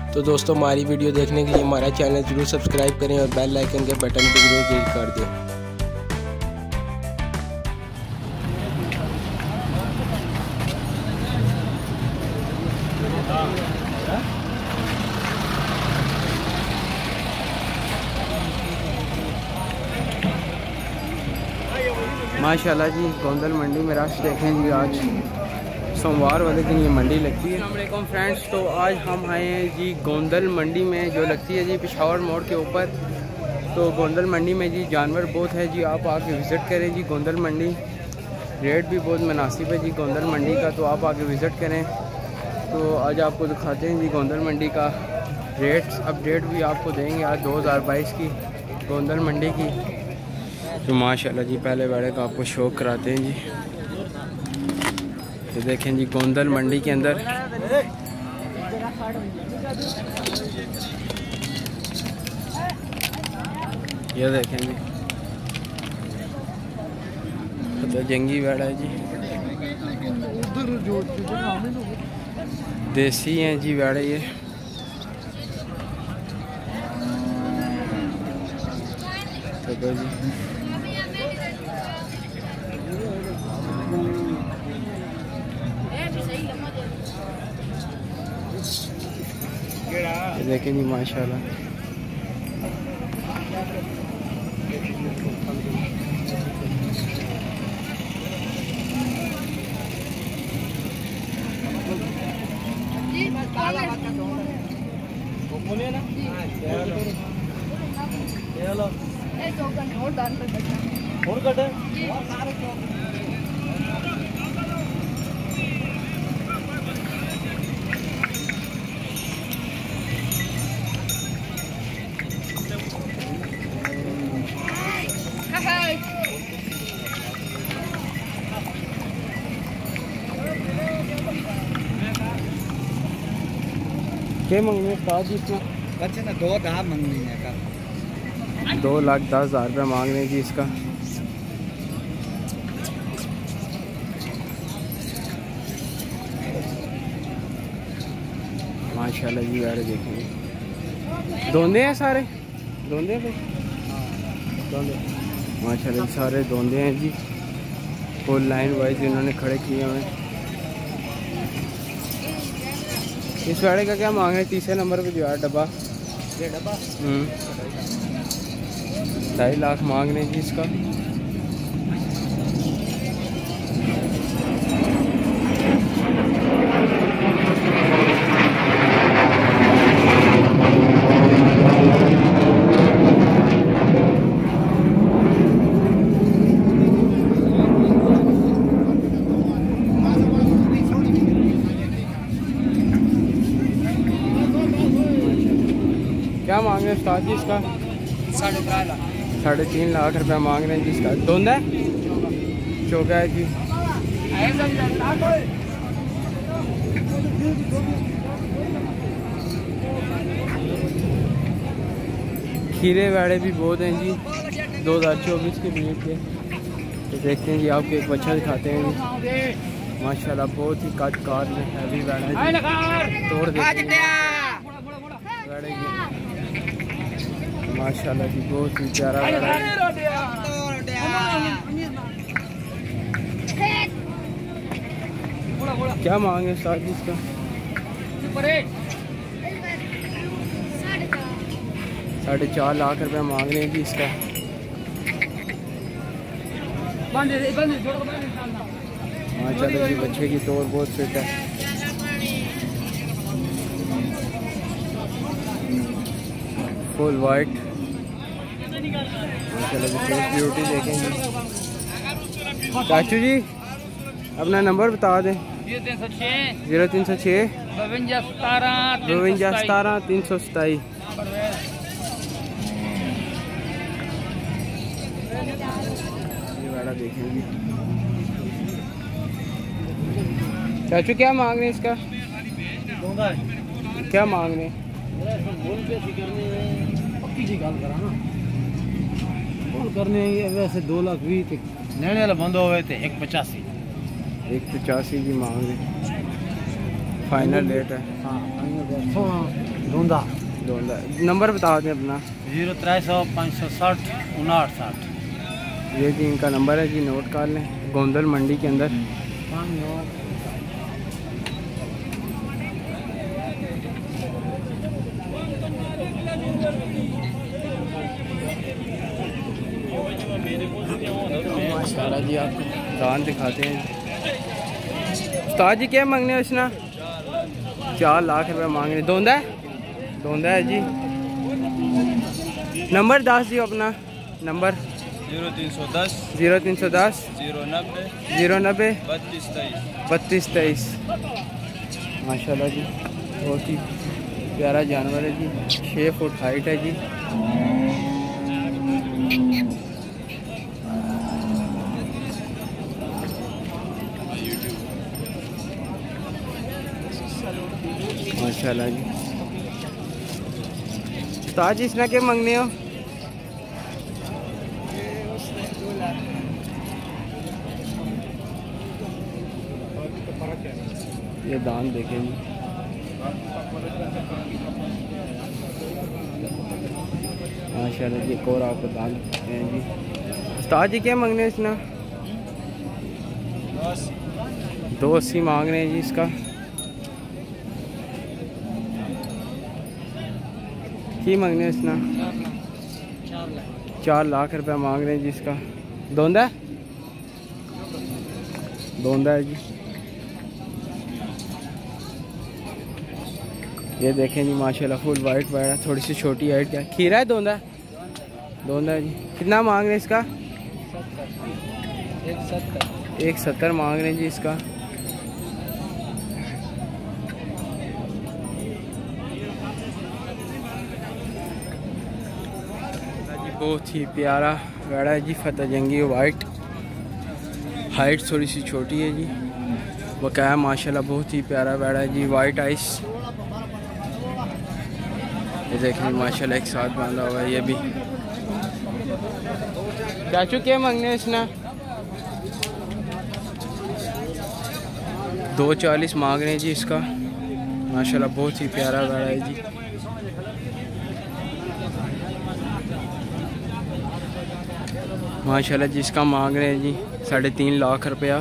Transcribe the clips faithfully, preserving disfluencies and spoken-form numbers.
तो दोस्तों हमारी वीडियो देखने के लिए हमारा चैनल ज़रूर सब्सक्राइब करें और बेल आइकन के बटन को ज़रूर क्लिक कर दें। माशाल्लाह जी गोंदल मंडी में रश देखें जी। आज सोमवार वाले दिन ये मंडी लगती है। अस्सलाम वालेकुम फ्रेंड्स, तो आज हम आए हैं जी गोंदल मंडी में जो लगती है जी पेशावर मोड़ के ऊपर। तो गोंदल मंडी में जी जानवर बहुत है जी, आप आके विज़िट करें जी गोंदल मंडी। रेट भी बहुत मुनासिब है जी गोंदल मंडी का, तो आप आके विज़िट करें। तो आज आपको दिखाते हैं जी गोंदल मंडी का रेट्स अपडेट भी आपको देंगे आज दो हज़ार बाईस की गोंदल मंडी की। तो माशाल्लाह जी पहले वाले का आपको शो कराते हैं जी। तो देखें जी गोंदल मंडी के अंदर ये देखें जी, तो जंगी वेड़ा है जी, देसी हैं जी वेड़े ये। तो जी देखें जी माशाल्लाह। क्या मंगने इसमें ना दो दाम मंगनी है का दो लाख दस हज़ार रुपये मांग रहे हैं जी इसका। माशाल्लाह जी यार देखेंगे दोंदे हैं सारे, दोंदे हैं भाई, दोंदे माशाल्लाह सारे दोंदे हैं जी। फुल लाइन वाइज इन्होंने खड़े किए हुए। इस वाड़े का क्या मांग है? तीसरे नंबर पे जो है डब्बा, ये डब्बा ढाई लाख मांग रहे हैं जी इसका। क्या मांग रहे हैं उस्ताद जी इसका? साढ़े तीन लाख साढ़े तीन लाख रुपया मांग रहे हैं जी इसका। दोंदा है चौका है जी। खीरे वाड़े भी बहुत हैं जी दो हज़ार चौबीस के बीच के। तो देखते हैं जी आपको एक बच्चा दिखाते हैं जी। माशाल्लाह बहुत ही कद कार में हैवी वाड़ा है, तोड़ देते हैं वाड़े की। माशाल्लाह जी बहुत ही प्यारा वाड़ा है। क्या मांगे साथ इसका? साढ़े चार लाख रुपया मांग रहे हैं जी इसका। माशाल्लाह जी बच्चे की तौर बहुत फिट है। फुल वाइट माशाल्लाह जी ब्यूटी देखेंगे। चाचू जी अपना नंबर बता दें। जीरो तीन सौ छः बवंजा सतारह तीन सौ सताई। ये वाला देखेंगे। चाचू क्या मांग रहे हैं इसका? क्या मांग रहे हैं? करने वैसे दो लाख भी लेने वाला बंद हो गए थे। एक पचासी एक पचासी की मांग है, फाइनल रेट है। हाँ दोंदा दोंदा। नंबर बता दें अपना। जीरो त्रै सौ पाँच सौ साठ उनाठ साठ। ये जी इनका नंबर है जी, नोट कर लें। गोंदल मंडी के अंदर माशाल्लाह जी आपको दान दिखाते हैं। उस्ताद जी क्या मांगने हैं इसना? चार लाख रुपए मांग रहे। दोंदा है? दोंदा है जी। नंबर दस जी अपना नंबर। जीरो तीन सौ दस जीरो तीन सौ दस जीरो नब्बे जीरो नब्बे बत्तीस तेईस बत्तीस तेईस। माशाल्लाह जी बहुत ही प्यारा जानवर है जी। छः फुट हाइट है जी। माशाल्लाह जी। उस्ताद जी इसना क्या मांगने हो? ये दान देखें जी। माशाल्लाह जी। एक और आपको दान देते हैं जी। उस्ताद जी क्या मांगने हैं इसना? दो अस्सी मांग रहे हैं जी इसका। की मांगने हैं इसना? चार लाख रुपए मांग रहे हैं जी इसका। दोंदा है? दोंदा है जी। ये देखें जी माशाल्लाह फुल वाइट वाइट है। थोड़ी सी छोटी हाइट क्या खीरा है? दोंदा दोंदा है जी। कितना मांग रहे हैं इसका? एक सत्तर एक सत्तर मांग रहे हैं जी इसका। बहुत ही प्यारा गाड़ा है जी। फतेह जंगी वाइट, हाइट थोड़ी सी छोटी है जी। बकाया माशाल्लाह बहुत ही प्यारा गाड़ा है जी। वाइट आइस ये देखें माशाल्लाह एक साथ बांधा हुआ है। ये भी चाचू क्या मांगने इसना? दो चालीस मांग रहे हैं जी इसका। माशाल्लाह बहुत ही प्यारा गाड़ा है जी। माशाल्लाह जिसका मांग रहे हैं जी साढ़े तीन लाख रुपया।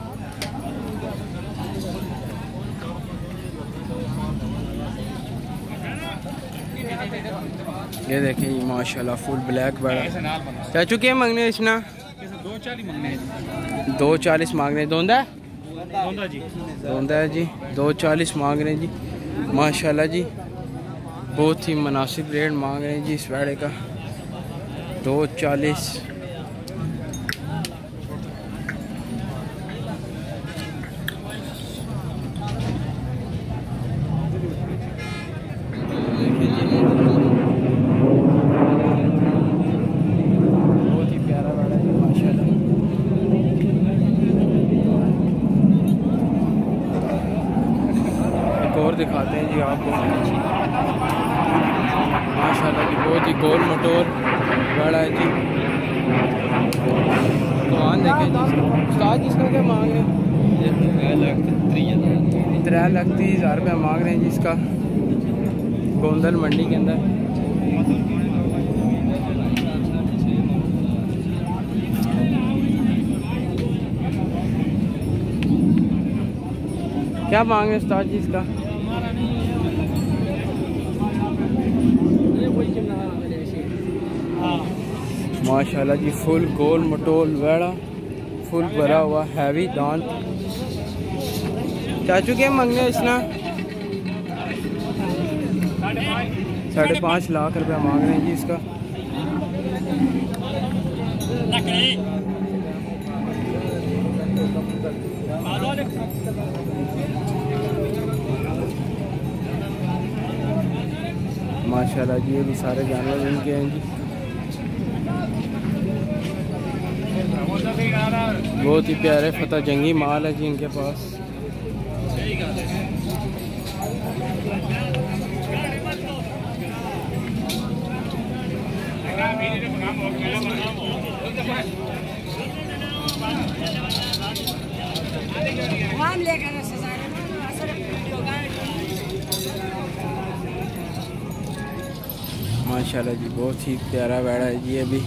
ये देखें जी माशाल्लाह फुल ब्लैक बड़ा। चाचू क्या मांगने हैं इसना? दो चालीस मांगने हैं। दो चालीस मांग रहे हैं। दोंदा दोंदा जी। दोंदा है जी। दो चालीस मांग रहे हैं जी। माशाल्लाह जी बहुत ही मुनासिब रेट मांग रहे हैं जी इस वेड़े का। दो चालीस। और दिखाते हैं जी आपको। माशाल्लाह जी बहुत ही गोल मटोर बड़ा है जी। दुकान देखें जी। उस्ताद जिसका क्या मांग रहे हैं? त्रै लाख तीस हज़ार रुपया मांग रहे हैं जी इसका। गोंदल मंडी के अंदर क्या मांग रहे हैं उस्ताद जी इसका? माशाल्लाह जी फुल गोल मटोल वेड़ा, फुल भरा हुआ हैवी दांत। चाचू क्या मांगने हैं इसना? साढ़े पाँच लाख रुपया मांग रहे हैं जी इसका। माशाल्लाह जी ये भी सारे जानवर इनके हैं जी। बहुत ही प्यारे फतेह जंगी माल है जी इनके पास। माशाल्लाह जी, बहुत ही प्यारा बैड़ा है जी। अभी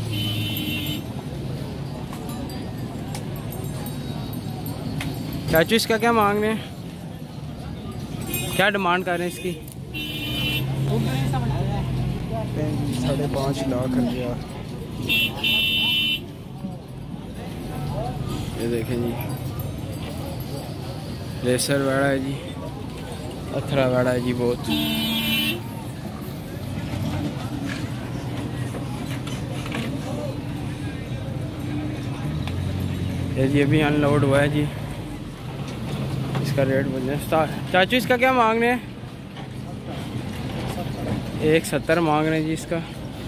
चाचू इसका क्या मांग रहे हैं, क्या डिमांड कर रहे हैं इसकी? साढ़े पाँच लाख रुपया। ये देखें जी, रेसर बैड़ा है जी, अथरा बैड़ा है जी बहुत। ये जी अभी अनलोड हुआ है जी। इसका रेट बोलिए चाचू, इसका क्या मांग रहे हैं? एक सत्तर मांग रहे हैं जी इसका।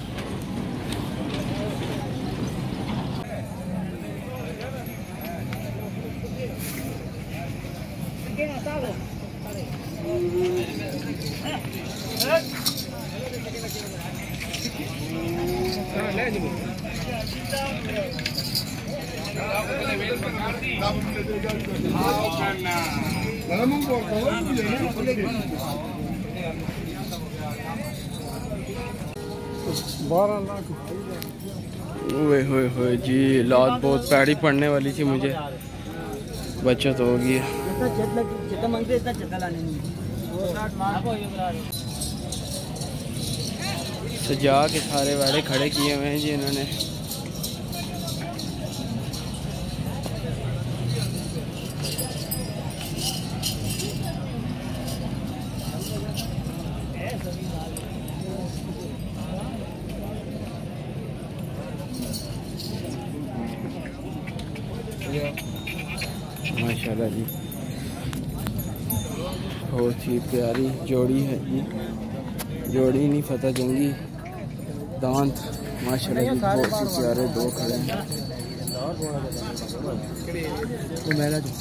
ओए होए होए जी, लात बहुत पैड़ी पड़ने वाली थी मुझे, बचत हो गई है। सजा के सारे वाड़े खड़े किए हुए हैं जी इन्होंने। माशाल्लाह जी, बहुत ही प्यारी जोड़ी है जी। जोड़ी नहीं फतेह जंगी दांत, माशाल्लाह जी, बहुत ही प्यारे दो खड़े हैं। तो मेरा जो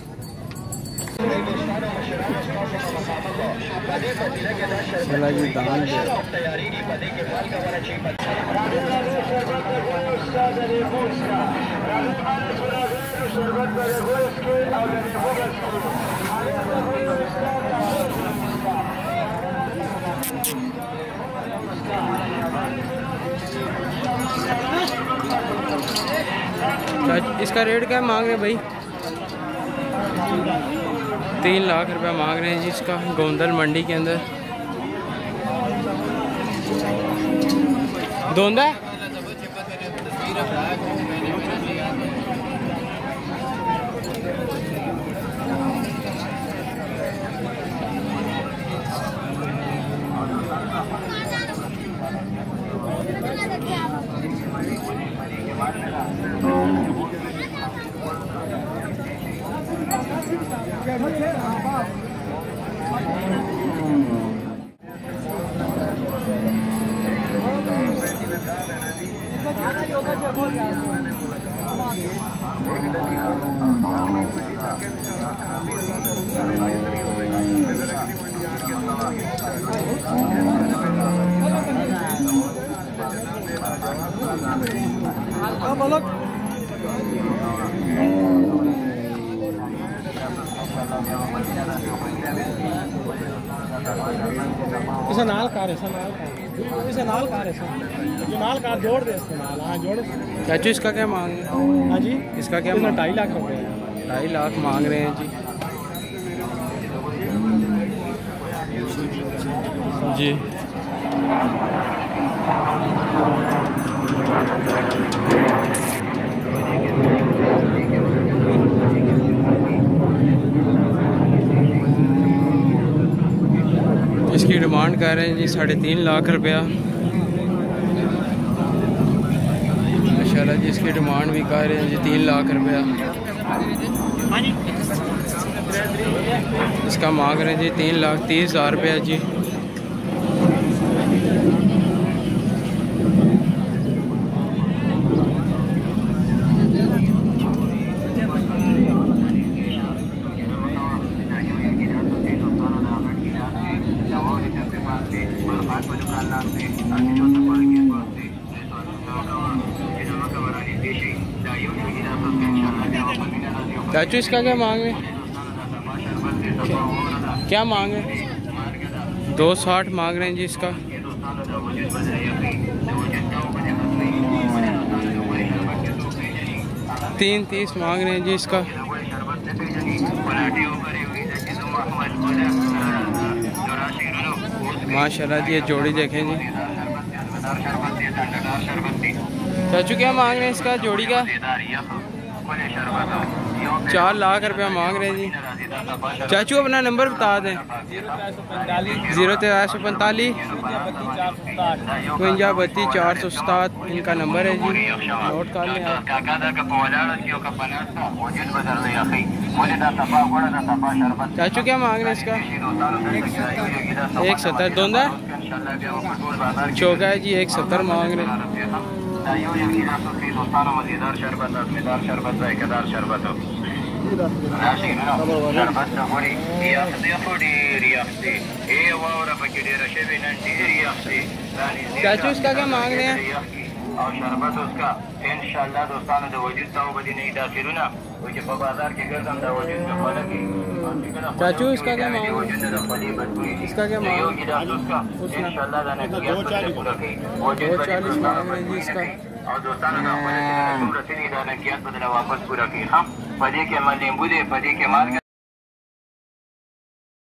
चला जी दान इसका रेट क्या मांग रहे हैं भाई? तीन लाख रुपया मांग रहे हैं जी इसका, गोंदल मंडी के अंदर। दोंदा इसे नाल कार इसे नाल कार इसे नाल कार इसे जो नाल कार जोड़ दे इसके नाल। हाँ जोड़। चाचू इसका क्या मांग रहे हैं? हाँ जी, इसका क्या? ढाई लाख रुपये। ढाई लाख मांग रहे हैं जी जी। इसकी डिमांड कर रहे हैं जी साढ़े तीन लाख रुपया। माशाल्लाह जी, इसकी डिमांड भी कर रहे हैं जी तीन लाख रुपया। इसका मांग रहे हैं जी तीन लाख तीस हज़ार रुपया जी। चाचू इसका क्या मांग रहे? क्या मांग रहे? दो साठ मांग रहे हैं जी इसका। तीन तीस मांग रहे हैं जी इसका। माशाल्लाह जी ये जोड़ी देखें जी। चाचू क्या मांग रहे हैं इसका जोड़ी का? चार लाख रुपया मांग रहे हैं जी। चाचू अपना नंबर बता दें। जीरो तेरह सौ पैंतालीस इकवंजा बत्तीस चार सौ सतात इनका नंबर है जी, नोट कर लें आप। चाचू क्या मांग रहे हैं इसका? एक सत्तर दोंदा चौका है जी, एक सत्तर मांग रहे हैं। चाचू इसका क्या मांग रहे हैं? और शरबत उसका इंशाल्लाह दोस्तानो दो वजूद ताऊ बदी नहीं दाखिलू ना वो के बाजार के गर्दन दा वजूद का फलक है। चाचू इसका क्या मांग रहे हैं? इसका क्या मांग रहे हैं? इंशाल्लाह जाने दो चालीस मांग रहे हैं जी इसका। और दोस्तानो ना फलक तुम रसीदी दाना किया बदला वापस पूरा की हम पदे के माल नींबू दे पदे के माल